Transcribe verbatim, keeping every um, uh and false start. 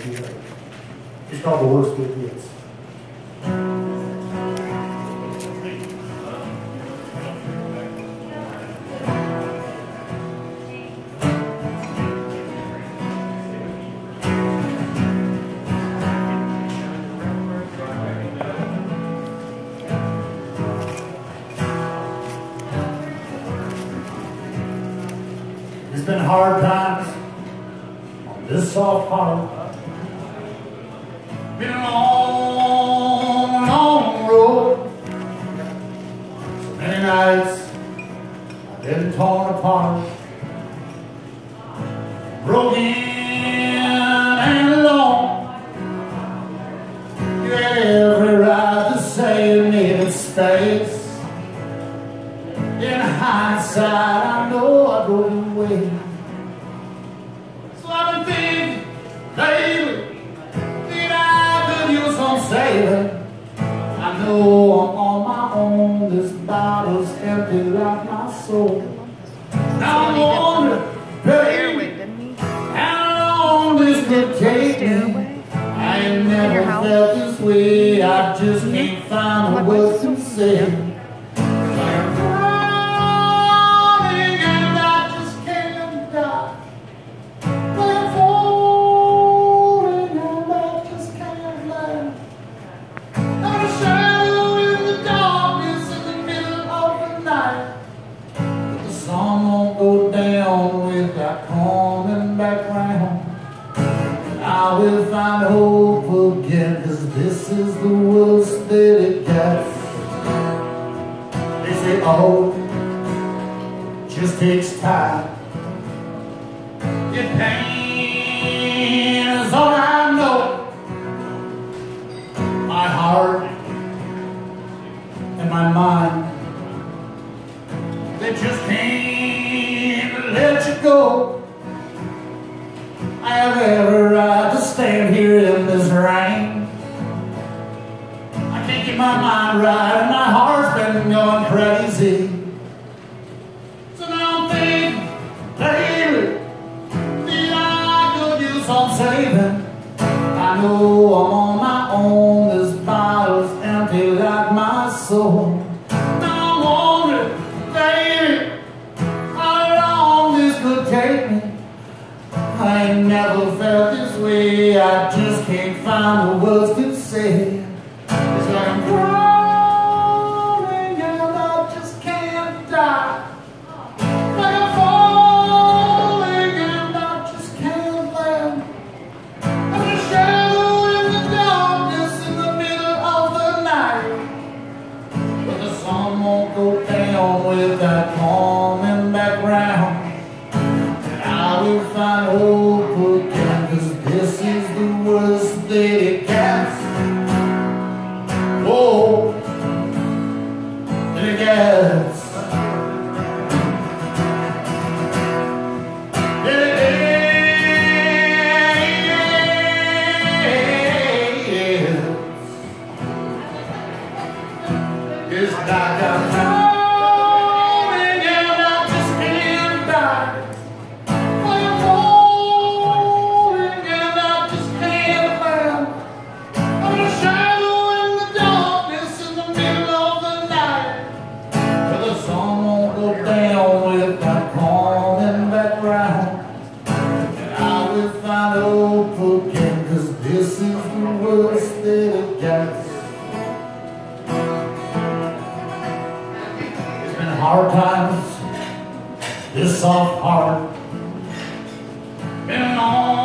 too late. It's called The Worst Good Gets. It's been hard times on this soft heart. Been a long, long road. So many nights I've been torn apart, broken and alone. You had every right to say you needed space. In hindsight, I know I drove you away. So I've been thinking, baby, that I could use some saving. I know I'm on my own. This bottle's empty like my soul. Now I wonder, baby, how long this could take me. I ain't never felt this way. I just can't find the words to say. I will find hope again, 'cause this is the worst that it gets. They say, oh, it just takes time. Your pain is all I know. My heart and my mind, they just can't let you go. I have every right to stand here in this rain. I can't get my mind right and my heart's been going crazy. So now I'm thinking, baby, that I could use some saving. I know I'm on my own. This bottle's empty like my soul. Now I'm wondering, baby, how long this could take me. I ain't never felt this way. I just can't find the words to say. It's like I'm crawling and I just can't die. Like I'm falling and I just can't land. I'm a shadow in the darkness in the middle of the night. But the sun won't go down with that calming background. I will find hope again, 'cause this is the worst that it gets. Oh, that it gets. Yeah, yeah. It's like I'm falling and I just can't die. Find hope again, 'cause this is the worst that it gets. It's been hard times, this soft heart, been on.